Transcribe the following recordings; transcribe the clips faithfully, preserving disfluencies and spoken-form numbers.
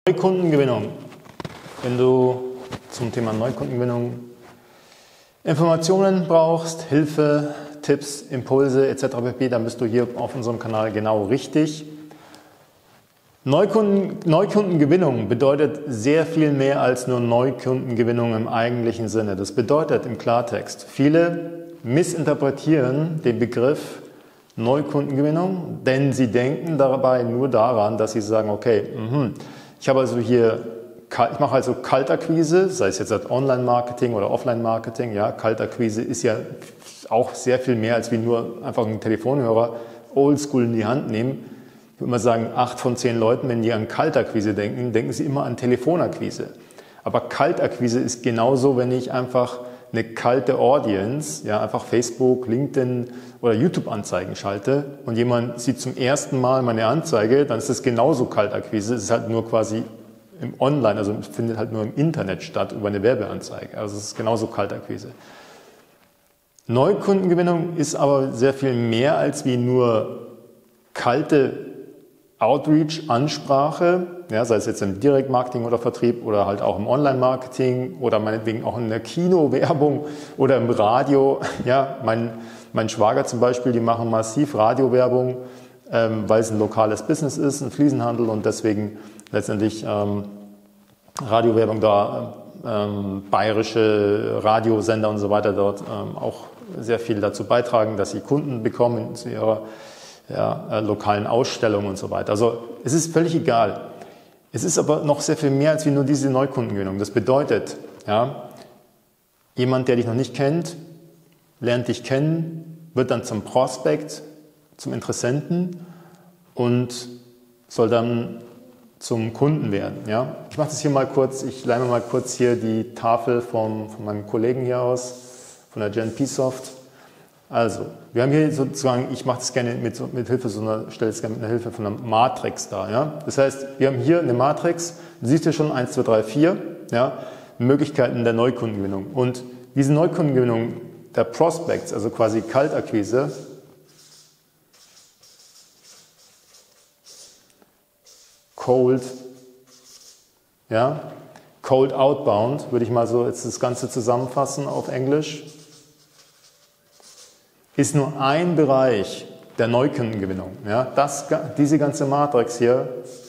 Neukundengewinnung. Wenn du zum Thema Neukundengewinnung Informationen brauchst, Hilfe, Tipps, Impulse et cetera pp., dann bist du hier auf unserem Kanal genau richtig. Neukunden, Neukundengewinnung bedeutet sehr viel mehr als nur Neukundengewinnung im eigentlichen Sinne. Das bedeutet im Klartext, viele missinterpretieren den Begriff Neukundengewinnung, denn sie denken dabei nur daran, dass sie sagen, okay, mh, ich habe also hier, ich mache also Kaltakquise, sei es jetzt Online-Marketing oder Offline-Marketing. Ja, Kaltakquise ist ja auch sehr viel mehr als wie nur einfach einen Telefonhörer oldschool in die Hand nehmen. Ich würde mal sagen, acht von zehn Leuten, wenn die an Kaltakquise denken, denken sie immer an Telefonakquise. Aber Kaltakquise ist genauso, wenn ich einfach eine kalte Audience, ja, einfach Facebook, LinkedIn oder YouTube-Anzeigen schalte und jemand sieht zum ersten Mal meine Anzeige, dann ist das genauso Kaltakquise. Es ist halt nur quasi im Online, also findet halt nur im Internet statt über eine Werbeanzeige. Also es ist genauso Kaltakquise. Neukundengewinnung ist aber sehr viel mehr als wie nur kalte Outreach-Ansprache, ja, sei es jetzt im Direktmarketing oder Vertrieb oder halt auch im Online-Marketing oder meinetwegen auch in der Kinowerbung oder im Radio. Ja, mein, mein Schwager zum Beispiel, die machen massiv Radiowerbung, ähm, weil es ein lokales Business ist, ein Fliesenhandel und deswegen letztendlich ähm, Radiowerbung da, ähm, bayerische Radiosender und so weiter dort ähm, auch sehr viel dazu beitragen, dass sie Kunden bekommen zu ihrer ja, äh, lokalen Ausstellungen und so weiter. Also es ist völlig egal. Es ist aber noch sehr viel mehr als wie nur diese Neukundengewinnung. Das bedeutet, ja, jemand, der dich noch nicht kennt, lernt dich kennen, wird dann zum Prospekt, zum Interessenten und soll dann zum Kunden werden. Ja? Ich mache das hier mal kurz, ich leih mir mal kurz hier die Tafel vom, von meinem Kollegen hier aus, von der GenPsoft. Also, wir haben hier sozusagen, ich mache das gerne mit, mit Hilfe so einer, stelle es gerne mit einer Hilfe von einer Matrix dar. Ja? Das heißt, wir haben hier eine Matrix, du siehst hier schon eins, zwei, drei, vier, ja? Möglichkeiten der Neukundengewinnung. Und diese Neukundengewinnung der Prospects, also quasi Kaltakquise, Cold, ja, Cold Outbound, würde ich mal so jetzt das Ganze zusammenfassen auf Englisch, ist nur ein Bereich der Neukundengewinnung. Ja, das, diese ganze Matrix hier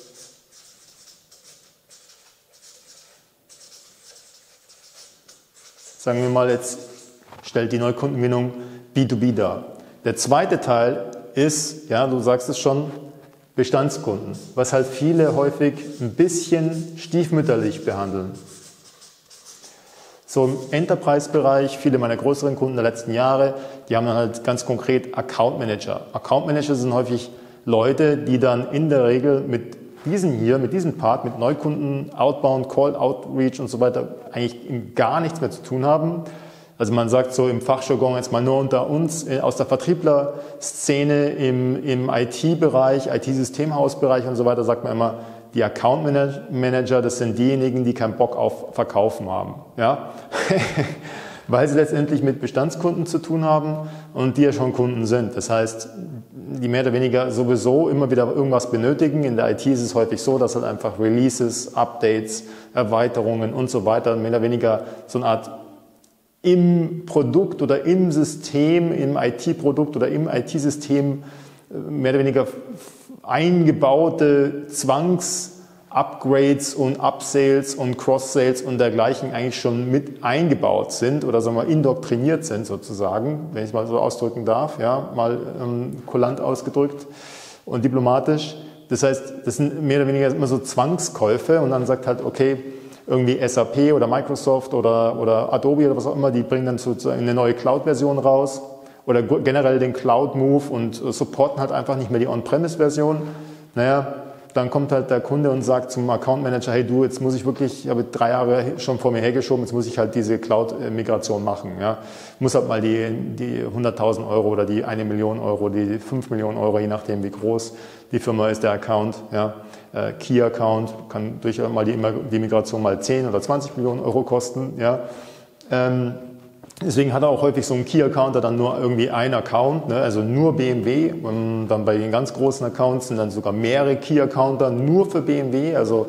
sagen wir mal jetzt, stellt die Neukundengewinnung B zwei B dar. Der zweite Teil ist, ja, du sagst es schon, Bestandskunden, was halt viele häufig ein bisschen stiefmütterlich behandeln. So im Enterprise-Bereich, viele meiner größeren Kunden der letzten Jahre, die haben dann halt ganz konkret Account Manager. Account Manager sind häufig Leute, die dann in der Regel mit diesem hier, mit diesem Part, mit Neukunden, Outbound, Call, Outreach und so weiter eigentlich gar nichts mehr zu tun haben. Also man sagt so im Fachjargon jetzt mal nur unter uns, aus der Vertriebler-Szene im, im I T-Bereich, I T-Systemhausbereich und so weiter, sagt man immer, die Account Manager, das sind diejenigen, die keinen Bock auf Verkaufen haben. Ja? Weil sie letztendlich mit Bestandskunden zu tun haben und die ja schon Kunden sind. Das heißt, die mehr oder weniger sowieso immer wieder irgendwas benötigen. In der I T ist es häufig so, dass halt einfach Releases, Updates, Erweiterungen und so weiter mehr oder weniger so eine Art im Produkt oder im System, im I T-Produkt oder im I T-System mehr oder weniger eingebaute Zwangs-Upgrades und Upsales und Cross-Sales und dergleichen eigentlich schon mit eingebaut sind oder sagen wir indoktriniert sind sozusagen, wenn ich es mal so ausdrücken darf, ja, mal ähm, kulant ausgedrückt und diplomatisch. Das heißt, das sind mehr oder weniger immer so Zwangskäufe und dann sagt halt, okay, irgendwie S A P oder Microsoft oder, oder Adobe oder was auch immer, die bringen dann sozusagen eine neue Cloud-Version raus oder generell den Cloud-Move und supporten halt einfach nicht mehr die On-Premise-Version. Naja, dann kommt halt der Kunde und sagt zum Account-Manager, hey du, jetzt muss ich wirklich, ich habe drei Jahre schon vor mir hergeschoben, jetzt muss ich halt diese Cloud-Migration machen. Ja. Muss halt mal die, die hunderttausend Euro oder die eine Million Euro, die fünf Millionen Euro, je nachdem wie groß die Firma ist, der Account, ja. Key-Account, kann durchaus mal die, die Migration mal zehn oder zwanzig Millionen Euro kosten. Ja. Ähm, deswegen hat er auch häufig so einen Key-Account, der dann nur irgendwie ein Account, ne, also nur B M W. Und dann bei den ganz großen Accounts sind dann sogar mehrere Key-Accounter nur für B M W. Also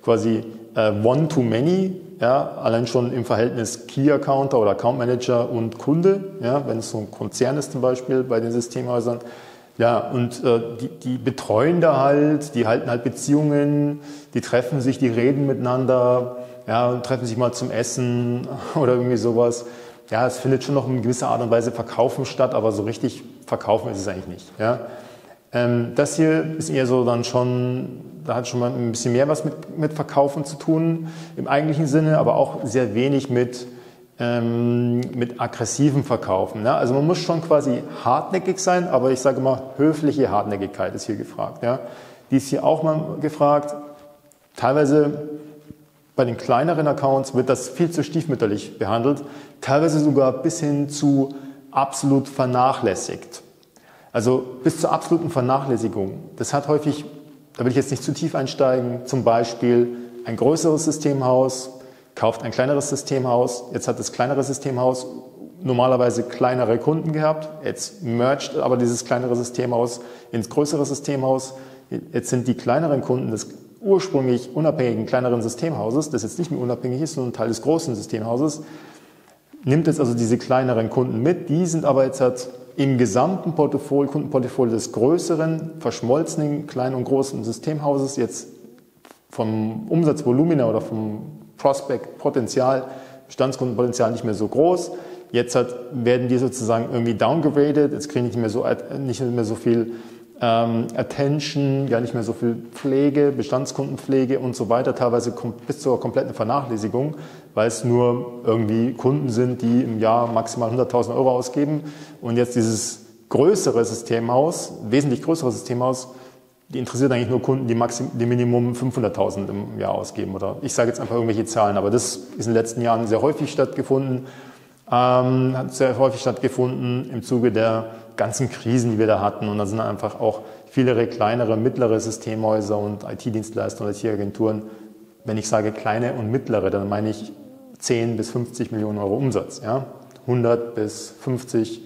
quasi äh, One-to-Many, ja, allein schon im Verhältnis Key-Accounter oder Account-Manager und Kunde, ja, wenn es so ein Konzern ist zum Beispiel bei den Systemhäusern. Ja, und äh, die, die betreuen da halt, die halten halt Beziehungen, die treffen sich, die reden miteinander, ja, und treffen sich mal zum Essen oder irgendwie sowas. Ja, es findet schon noch in gewisser Art und Weise Verkaufen statt, aber so richtig verkaufen ist es eigentlich nicht. Ja. Ähm, das hier ist eher so dann schon, da hat schon mal ein bisschen mehr was mit, mit Verkaufen zu tun im eigentlichen Sinne, aber auch sehr wenig mit, ähm, mit aggressivem Verkaufen. Ja. Also man muss schon quasi hartnäckig sein, aber ich sage mal, höfliche Hartnäckigkeit ist hier gefragt. Ja. Die ist hier auch mal gefragt. Teilweise bei den kleineren Accounts wird das viel zu stiefmütterlich behandelt, teilweise sogar bis hin zu absolut vernachlässigt. Also bis zur absoluten Vernachlässigung. Das hat häufig, da will ich jetzt nicht zu tief einsteigen, zum Beispiel ein größeres Systemhaus kauft ein kleineres Systemhaus, jetzt hat das kleinere Systemhaus normalerweise kleinere Kunden gehabt, jetzt mergt aber dieses kleinere Systemhaus ins größere Systemhaus, jetzt sind die kleineren Kunden des ursprünglich unabhängigen kleineren Systemhauses, das jetzt nicht mehr unabhängig ist, sondern Teil des großen Systemhauses, nimmt jetzt also diese kleineren Kunden mit, die sind aber jetzt halt im gesamten Portfolio, Kundenportfolio des größeren, verschmolzenen, kleinen und großen Systemhauses jetzt vom Umsatzvolumina oder vom Prospect-Potenzial, Bestandskundenpotenzial nicht mehr so groß. Jetzt hat, werden die sozusagen irgendwie downgegradet, jetzt kriegen die nicht mehr so, nicht mehr so viel ähm, Attention, ja nicht mehr so viel Pflege, Bestandskundenpflege und so weiter, teilweise bis zur kompletten Vernachlässigung, weil es nur irgendwie Kunden sind, die im Jahr maximal hunderttausend Euro ausgeben und jetzt dieses größere Systemhaus, wesentlich größere Systemhaus, die interessiert eigentlich nur Kunden, die, maxim, die Minimum fünfhunderttausend im Jahr ausgeben. Oder ich sage jetzt einfach irgendwelche Zahlen, aber das ist in den letzten Jahren sehr häufig stattgefunden, ähm, hat sehr häufig stattgefunden im Zuge der ganzen Krisen, die wir da hatten. Und da sind einfach auch viele kleinere, mittlere Systemhäuser und I T-Dienstleister und I T-Agenturen. Wenn ich sage kleine und mittlere, dann meine ich zehn bis fünfzig Millionen Euro Umsatz. Ja? hundert bis fünfzig,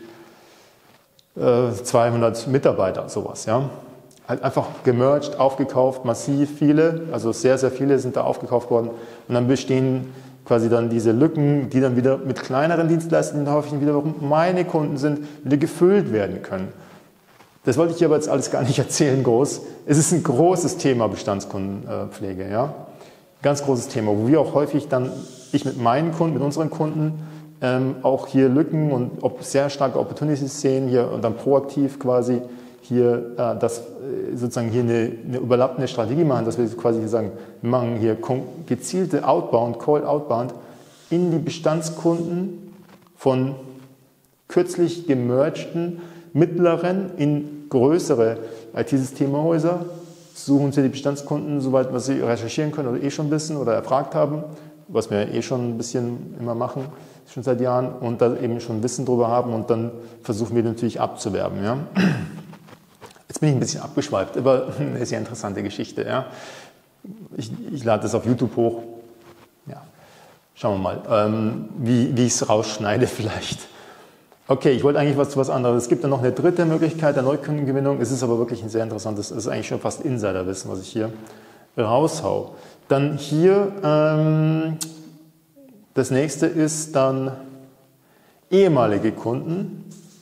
äh, zweihundert Mitarbeiter, sowas. Ja? Halt einfach gemerged, aufgekauft, massiv viele, also sehr, sehr viele sind da aufgekauft worden. Und dann bestehen quasi dann diese Lücken, die dann wieder mit kleineren Dienstleistern, die häufig wiederum meine Kunden sind, wieder gefüllt werden können. Das wollte ich hier aber jetzt alles gar nicht erzählen groß. Es ist ein großes Thema Bestandskundenpflege, ja. Ganz großes Thema, wo wir auch häufig dann, ich mit meinen Kunden, mit unseren Kunden, ähm, auch hier Lücken und ob sehr starke Opportunities sehen hier und dann proaktiv quasi hier äh, das, äh, sozusagen hier eine, eine überlappende Strategie machen, dass wir quasi hier sagen, wir machen hier gezielte Outbound, Call Outbound in die Bestandskunden von kürzlich gemergten mittleren in größere I T-Systemhäuser, suchen Sie die Bestandskunden, soweit was Sie recherchieren können oder eh schon wissen oder erfragt haben, was wir eh schon ein bisschen immer machen, schon seit Jahren, und da eben schon Wissen drüber haben und dann versuchen wir natürlich abzuwerben. Ja. Jetzt bin ich ein bisschen abgeschweift, aber eine sehr interessante Geschichte. Ja. Ich, ich lade das auf YouTube hoch. Ja. Schauen wir mal, ähm, wie, wie ich es rausschneide vielleicht. Okay, ich wollte eigentlich was zu was anderes. Es gibt dann noch eine dritte Möglichkeit der Neukundengewinnung. Es ist aber wirklich ein sehr interessantes, es ist eigentlich schon fast Insiderwissen, was ich hier raushau. Dann hier, ähm, das nächste ist dann ehemalige Kunden.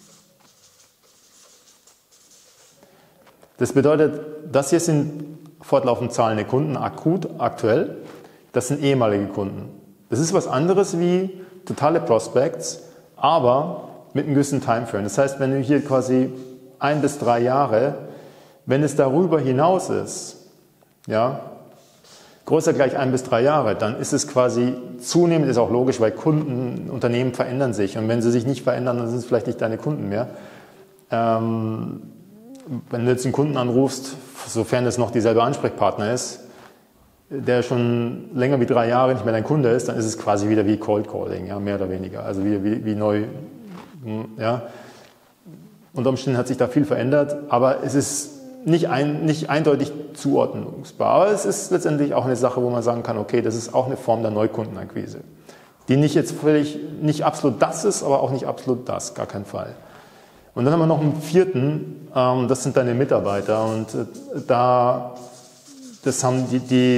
Das bedeutet, das hier sind fortlaufend zahlende Kunden, akut, aktuell. Das sind ehemalige Kunden. Das ist was anderes wie totale Prospects, aber mit einem gewissen Timeframe. Das heißt, wenn du hier quasi ein bis drei Jahre, wenn es darüber hinaus ist, ja, größer gleich ein bis drei Jahre, dann ist es quasi zunehmend, ist auch logisch, weil Kunden, Unternehmen verändern sich. Und wenn sie sich nicht verändern, dann sind es vielleicht nicht deine Kunden mehr. Ähm, wenn du jetzt einen Kunden anrufst, sofern es noch dieselbe Ansprechpartner ist, der schon länger wie drei Jahre nicht mehr dein Kunde ist, dann ist es quasi wieder wie Cold Calling, ja, mehr oder weniger. Also wie, wie, wie neu. Ja. Unter Umständen hat sich da viel verändert, aber es ist nicht, ein, nicht eindeutig zuordnungsbar. Aber es ist letztendlich auch eine Sache, wo man sagen kann, okay, das ist auch eine Form der Neukundenakquise, die nicht jetzt völlig, nicht absolut das ist, aber auch nicht absolut das, gar kein Fall. Und dann haben wir noch einen vierten, ähm, das sind deine Mitarbeiter, und äh, da, das haben die, die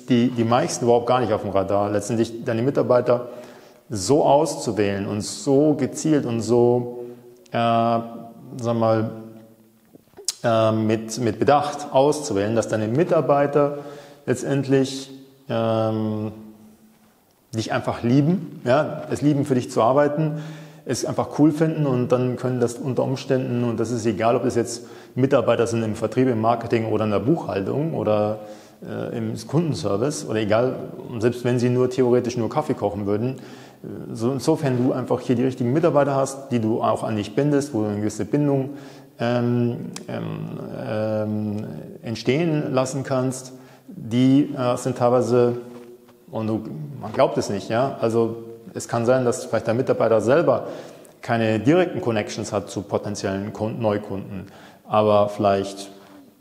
die, die meisten überhaupt gar nicht auf dem Radar, letztendlich deine Mitarbeiter so auszuwählen und so gezielt und so, äh, sagen wir mal, äh, mit, mit Bedacht auszuwählen, dass deine Mitarbeiter letztendlich ähm, dich einfach lieben, ja, es lieben, für dich zu arbeiten, es einfach cool finden und dann können das unter Umständen, und das ist egal, ob das jetzt Mitarbeiter sind im Vertrieb, im Marketing oder in der Buchhaltung oder äh, im Kundenservice oder egal, selbst wenn sie nur theoretisch nur Kaffee kochen würden, so, insofern du einfach hier die richtigen Mitarbeiter hast, die du auch an dich bindest, wo du eine gewisse Bindung ähm, ähm, entstehen lassen kannst, die äh, sind teilweise, und du, man glaubt es nicht, ja, also es kann sein, dass vielleicht der Mitarbeiter selber keine direkten Connections hat zu potenziellen Kunden, Neukunden, aber vielleicht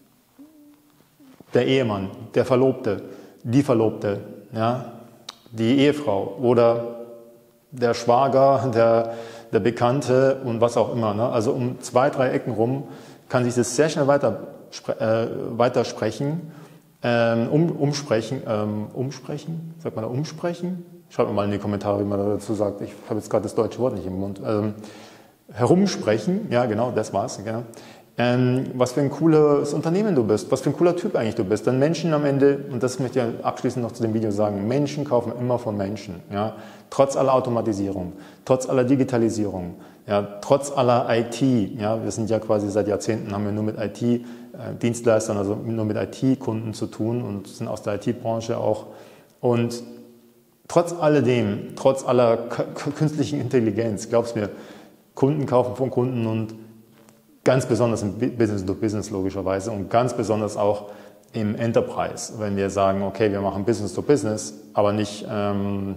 der Ehemann, der Verlobte, die Verlobte, ja, die Ehefrau oder der Schwager, der, der Bekannte und was auch immer. Ne? Also um zwei, drei Ecken rum kann sich das sehr schnell weiter, äh, weitersprechen, ähm, um, umsprechen, ähm, umsprechen, sagt man da umsprechen? Schreibt mir mal in die Kommentare, wie man dazu sagt. Ich habe jetzt gerade das deutsche Wort nicht im Mund. Ähm, herumsprechen, ja genau, das war's. Genau. Ähm, was für ein cooles Unternehmen du bist, was für ein cooler Typ eigentlich du bist. Denn Menschen am Ende, und das möchte ich abschließend noch zu dem Video sagen, Menschen kaufen immer von Menschen. Ja? Trotz aller Automatisierung, trotz aller Digitalisierung, ja? Trotz aller I T. Ja? Wir sind ja quasi seit Jahrzehnten, haben wir nur mit I T-Dienstleistern, also nur mit I T-Kunden zu tun und sind aus der I T-Branche auch. Und trotz alledem, trotz aller künstlichen Intelligenz, glaubst mir, Kunden kaufen von Kunden und ganz besonders im Business to Business logischerweise und ganz besonders auch im Enterprise, wenn wir sagen, okay, wir machen Business to Business, aber nicht ähm,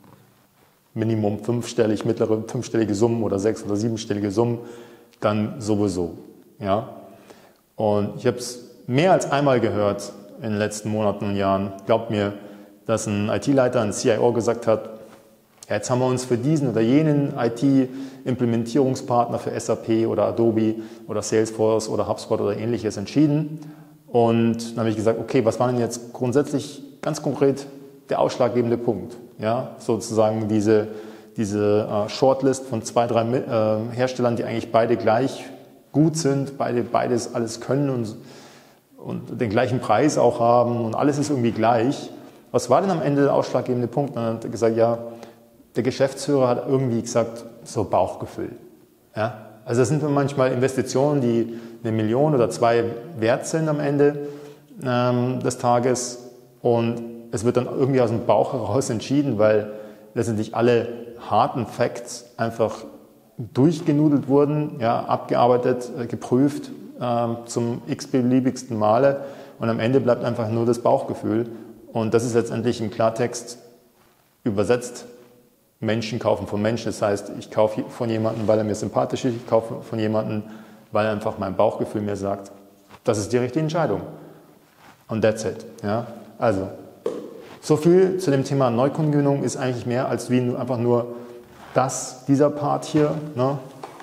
Minimum fünfstellig, mittlere fünfstellige Summen oder sechs- oder siebenstellige Summen, dann sowieso. Ja? Und ich habe es mehr als einmal gehört in den letzten Monaten und Jahren, glaubt mir, dass ein I T-Leiter, ein C I O gesagt hat, ja, jetzt haben wir uns für diesen oder jenen I T-Implementierungspartner für S A P oder Adobe oder Salesforce oder HubSpot oder ähnliches entschieden. Und dann habe ich gesagt, okay, was war denn jetzt grundsätzlich ganz konkret der ausschlaggebende Punkt? Ja, sozusagen diese, diese äh, Shortlist von zwei, drei äh, Herstellern, die eigentlich beide gleich gut sind, beide beides alles können und, und den gleichen Preis auch haben und alles ist irgendwie gleich. Was war denn am Ende der ausschlaggebende Punkt? Und dann hat er gesagt, ja, der Geschäftsführer hat irgendwie gesagt, so Bauchgefühl. Ja? Also das sind manchmal Investitionen, die eine Million oder zwei wert sind am Ende ähm, des Tages und es wird dann irgendwie aus dem Bauch heraus entschieden, weil letztendlich alle harten Facts einfach durchgenudelt wurden, ja, abgearbeitet, äh, geprüft äh, zum x-beliebigsten Male und am Ende bleibt einfach nur das Bauchgefühl und das ist letztendlich im Klartext übersetzt. Menschen kaufen von Menschen, das heißt, ich kaufe von jemandem, weil er mir sympathisch ist, ich kaufe von jemandem, weil einfach mein Bauchgefühl mir sagt, das ist die richtige Entscheidung. Und that's it. Ja? Also, so viel zu dem Thema Neukundengewinnung ist eigentlich mehr als wie nur, einfach nur das, dieser Part hier. Ne?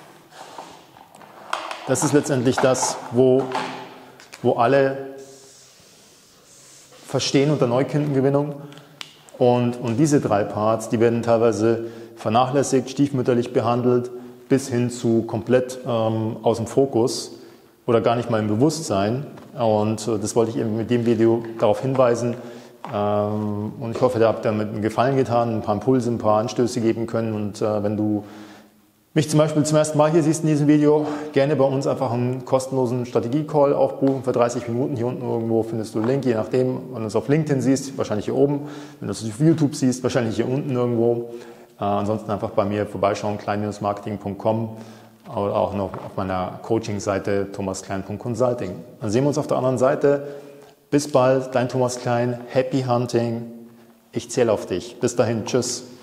Das ist letztendlich das, wo, wo alle verstehen unter Neukundengewinnung. Und, und diese drei Parts, die werden teilweise vernachlässigt, stiefmütterlich behandelt, bis hin zu komplett ähm, aus dem Fokus oder gar nicht mal im Bewusstsein. Und äh, das wollte ich eben mit dem Video darauf hinweisen. Ähm, und ich hoffe, ihr habt damit einen Gefallen getan, ein paar Impulse, ein paar Anstöße geben können. Und äh, wenn du mich zum Beispiel zum ersten Mal hier siehst in diesem Video, gerne bei uns einfach einen kostenlosen Strategie-Call auch buchen für dreißig Minuten. Hier unten irgendwo findest du einen Link, je nachdem, wenn du es auf LinkedIn siehst, wahrscheinlich hier oben. Wenn du es auf YouTube siehst, wahrscheinlich hier unten irgendwo. Äh, ansonsten einfach bei mir vorbeischauen, klein marketing punkt com oder auch noch auf meiner Coaching-Seite thomas klein punkt consulting. Dann sehen wir uns auf der anderen Seite. Bis bald, dein Thomas Klein. Happy Hunting. Ich zähle auf dich. Bis dahin, tschüss.